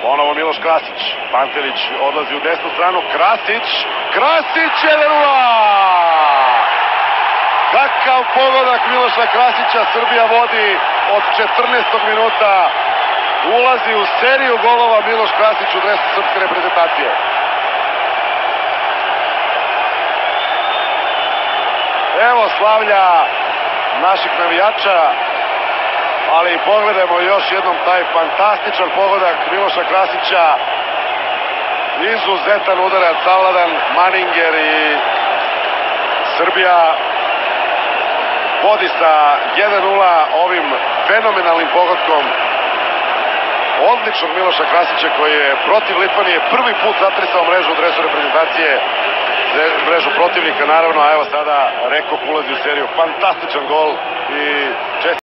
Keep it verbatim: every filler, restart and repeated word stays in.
Ponovo Milos Krasic. Pantelić odlazi u desnu stranu. Krasic. Krasic jedan nula! Kakav pogodak Miloša Krasića. Srbija vodi od četrnaestog minuta. Ulazi u seriju golova Miloš Krasić u dresu srpske reprezentacije. Evo slavlja naših navijača, ali pogledajmo još jednom taj fantastičan pogodak Miloša Krasića. Izuzetan udarac, savladan Maninger i Srbija vodi sa jedan nula ovim fenomenalnim pogodkom odličnog Miloša Krasića koji je protiv Litvanije prvi put zatresao mrežu u dresu reprezentacije, mrežu protivnika naravno, a evo sada Rekop ulazi u seriju, fantastičan gol i